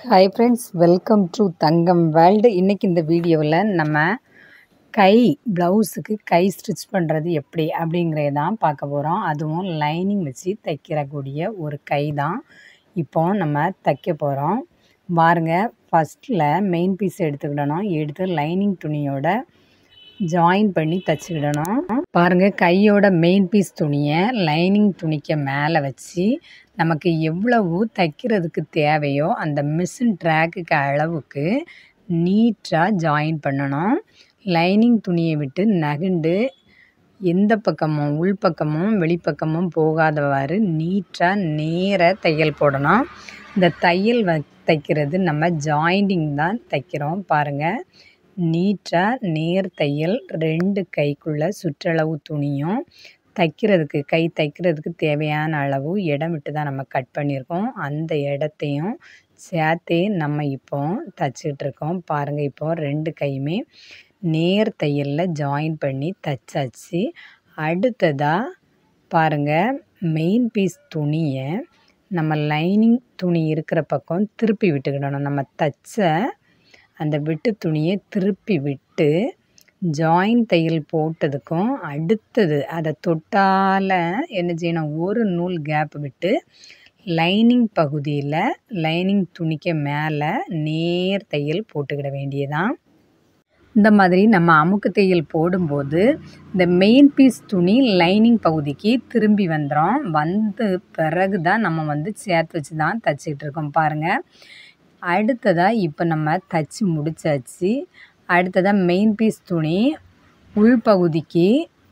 Hi friends, welcome to Thangam world. இன்றைக்கி இந்த வீடியோவில் நம்ம கை ப்ளவுஸுக்கு கை ஸ்டிச் பண்ணுறது எப்படி அப்படிங்கிறத தான் பார்க்க போகிறோம். அதுவும் லைனிங் வச்சு தைக்கிறக்கூடிய ஒரு கை தான் இப்போ நம்ம தைக்க போகிறோம். பாருங்கள், ஃபஸ்ட்டில் மெயின் பீஸ் எடுத்துக்கிடணும். எடுத்து லைனிங் துணியோட ஜாயின் பண்ணி தைச்சிக்கிடணும். பாருங்கள், கையோட மெயின் பீஸ் துணியை லைனிங் துணிக்கு மேலே வச்சு நமக்கு எவ்வளவு தைக்கிறதுக்கு தேவையோ அந்த மிஷின் ட்ராக்குக்கு அளவுக்கு நீட்டாக ஜாயின் பண்ணணும். லைனிங் துணியை விட்டு நகுண்டு எந்த பக்கமும் உள்பக்கமும் வெளிப்பக்கமும் போகாதவாறு நீட்டாக நேராக தையல் போடணும். இந்த தையல் தைக்கிறது நம்ம ஜாயிண்டிங் தான் தைக்கிறோம். பாருங்கள், நீட்டாக நேர் தையல் 2 கைக்குள்ளே சுற்றளவு துணியும் கை தைக்கிறதுக்கு தேவையான அளவு இடம் விட்டு தான் நம்ம கட் பண்ணியிருக்கோம். அந்த இடத்தையும் சேர்த்தே நம்ம இப்போ தைச்சிட்ருக்கோம். பாருங்கள், இப்போ 2 கையுமே நேர் தையலில் ஜாயின் பண்ணி தைச்சாச்சு. அடுத்ததாக பாருங்கள், மெயின் பீஸ் துணியை நம்ம லைனிங் துணி இருக்கிற பக்கம் திருப்பி விட்டுக்கிடணும். நம்ம தைச்ச அந்த விட்டு துணியை திருப்பி விட்டு ஜாயின் தையல் போட்டதுக்கும் அடுத்தது அதை தொட்டால் என்ன செய்யணும், ஒரு நூல் கேப் விட்டு லைனிங் பகுதியில் லைனிங் துணிக்கு மேலே நேர் தையல் போட்டுக்கிட வேண்டியதான். இந்த மாதிரி நம்ம அமுக்கு தையல் போடும்போது இந்த மெயின் பீஸ் துணி லைனிங் பகுதிக்கு திரும்பி வந்துடும். வந்த பிறகு தான் நம்ம சேர்த்து வச்சு தான் தைச்சிக்கிட்டு இருக்கோம். பாருங்கள், அடுத்ததாக இப்போ நம்ம தைச்சி முடிச்சாச்சு. அடுத்ததாக மெயின் பீஸ் துணி உள்பகுதிக்கு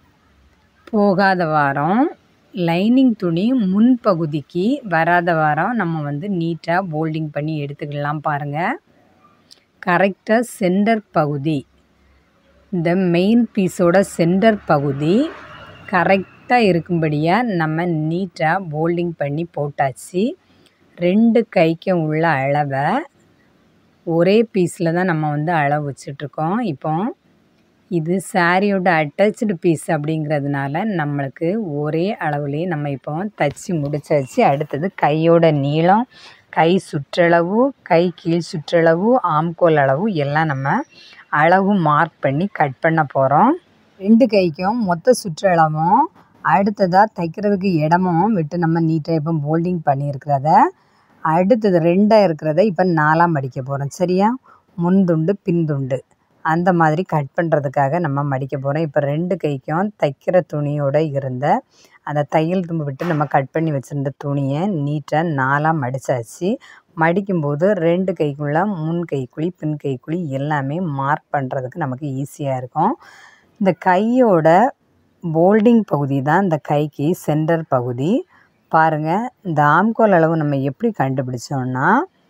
போகாத வாரம், லைனிங் துணி முன்பகுதிக்கு வராத வாரம் நம்ம நீட்டாக போல்டிங் பண்ணி எடுத்துக்கலாம். பாருங்கள், கரெக்டாக சென்டர் பகுதி, இந்த மெயின் பீஸோட சென்டர் பகுதி கரெக்டாக இருக்கும்படியாக நம்ம நீட்டாக போல்டிங் பண்ணி போட்டாச்சு. 2 கைக்கும் உள்ள அளவை ஒரே பீஸில் தான் நம்ம அளவு வச்சிட்ருக்கோம். இப்போ இது சாரியோட அட்டாச்சு பீஸ் அப்படிங்கிறதுனால நம்மளுக்கு ஒரே அளவுலேயே நம்ம இப்போ தைச்சி முடிச்சாச்சு. அடுத்தது கையோட நீளம், கை சுற்றளவு, கை கீழ் சுற்றளவு, ஆம்கோல் அளவு எல்லாம் நம்ம அளவு மார்க் பண்ணி கட் பண்ண போகிறோம். 2 கைக்கும் மொத்த சுற்றளவும் அடுத்ததாக தைக்கிறதுக்கு இடமும் விட்டு நம்ம நீட்டாக இப்போ போல்டிங் பண்ணியிருக்கிறத அடுத்தது 2ஆக இருக்கிறத இப்போ 4ஆக மடிக்க போகிறோம். சரியா, முன்துண்டு பின்துண்டு அந்த மாதிரி கட் பண்ணுறதுக்காக நம்ம மடிக்க போகிறோம். இப்போ 2 கைக்கும் தைக்கிற துணியோடு இருந்த அந்த தையல் தும்பு விட்டு நம்ம கட் பண்ணி வச்சுருந்த துணியை நீட்டாக 4ஆக மடித்தாச்சு. மடிக்கும்போது 2 கைக்குள்ள முன் கைக்குழி பின் கைக்குழி எல்லாமே மார்க் பண்ணுறதுக்கு நமக்கு ஈஸியாக இருக்கும். இந்த கையோட போல்டிங் பகுதி தான் இந்த கைக்கு சென்டர் பகுதி. பாருங்கள், இந்த ஆம்கோல் அளவு நம்ம எப்படி கண்டுபிடிச்சோன்னா,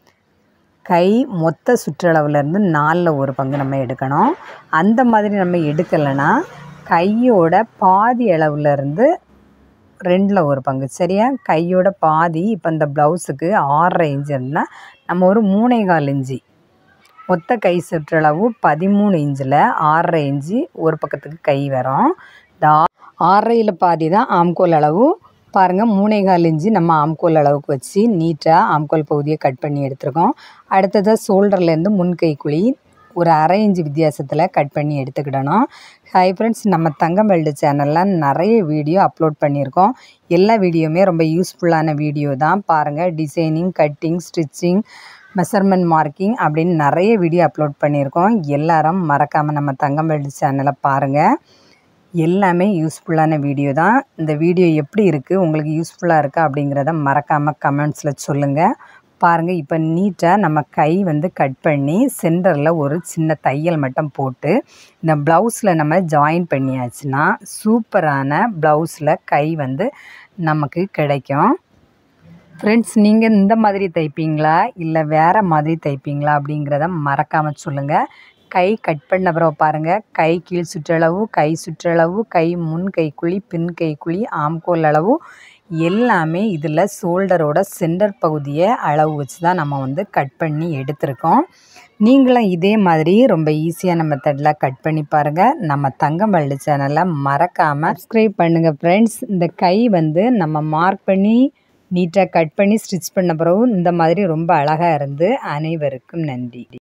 கை மொத்த சுற்றளவுலேருந்து 4ல் ஒரு பங்கு நம்ம எடுக்கணும். அந்த மாதிரி நம்ம எடுக்கலைன்னா கையோட பாதி அளவுலேருந்து 2ல் ஒரு பங்கு. சரியா, கையோட பாதி இப்போ இந்த ப்ளவுஸுக்கு 6.5 இன்ச்சு இருந்தால் நம்ம ஒரு 3.25 இன்ச்சு, மொத்த கை சுற்றளவு 13 இன்ச்சில் 6.5 இன்ச்சு ஒரு பக்கத்துக்கு கை வரும். இந்த 6.5 பாதி தான் ஆம்கோல் அளவு. பாருங்கள், 3.25 இன்ச்சு நம்ம ஆம்கோல் அளவுக்கு வச்சு நீட்டாக ஆம்கோல் பகுதியை கட் பண்ணி எடுத்துருக்கோம். அடுத்ததாக ஷோல்டர்லேருந்து முன் கைக்குழி ஒரு 1/2 இன்ச்சு வித்தியாசத்தில் கட் பண்ணி எடுத்துக்கிடணும். ஹாய் ஃப்ரெண்ட்ஸ், நம்ம தங்கம் வேர்ல்டு சேனலில் நிறைய வீடியோ அப்லோட் பண்ணியிருக்கோம். எல்லா வீடியோவுமே ரொம்ப யூஸ்ஃபுல்லான வீடியோ தான். பாருங்கள், designing, cutting, stitching, measurement marking அப்படின்னு நிறைய வீடியோ அப்லோட் பண்ணியிருக்கோம். எல்லாரும் மறக்காமல் நம்ம தங்கம் வேர்ல்டு சேனலை பாருங்கள். எல்லாமே யூஸ்ஃபுல்லான வீடியோ தான். இந்த வீடியோ எப்படி இருக்குது, உங்களுக்கு யூஸ்ஃபுல்லாக இருக்கா அப்படிங்கிறத மறக்காமல் கமெண்ட்ஸில் சொல்லுங்கள். பாருங்கள், இப்போ நீட்டாக நம்ம கை கட் பண்ணி சென்டரில் ஒரு சின்ன தையல் மட்டும் போட்டு இந்த ப்ளவுஸில் நம்ம ஜாயின் பண்ணியாச்சுன்னா சூப்பரான ப்ளவுஸில் கை நமக்கு கிடைக்கும். ஃப்ரெண்ட்ஸ், நீங்கள் இந்த மாதிரி தைப்பீங்களா இல்லை வேறு மாதிரி தைப்பீங்களா அப்படிங்கிறத மறக்காமல் சொல்லுங்கள். கை கட் பண்ண பிறகு பாருங்கள், கை கீழ் சுற்றளவு, கை சுற்றளவு, கை முன் கைக்குழி பின் கைக்குழி, ஆம்கோல் அளவு எல்லாமே இதில் ஷோல்டரோட சென்டர் பகுதியை அளவு வச்சு தான் நம்ம கட் பண்ணி எடுத்திருக்கோம். நீங்களும் இதே மாதிரி ரொம்ப ஈஸியான மெத்தடில் கட் பண்ணி பாருங்கள். நம்ம தங்கம் வேர்ல்டு சேனலை மறக்காமல் சப்ஸ்கிரைப் பண்ணுங்கள் ஃப்ரெண்ட்ஸ். இந்த கை நம்ம மார்க் பண்ணி நீட்டாக கட் பண்ணி ஸ்டிச் பண்ண பிறகு இந்த மாதிரி ரொம்ப அழகாக இருந்து அனைவருக்கும் நன்றி.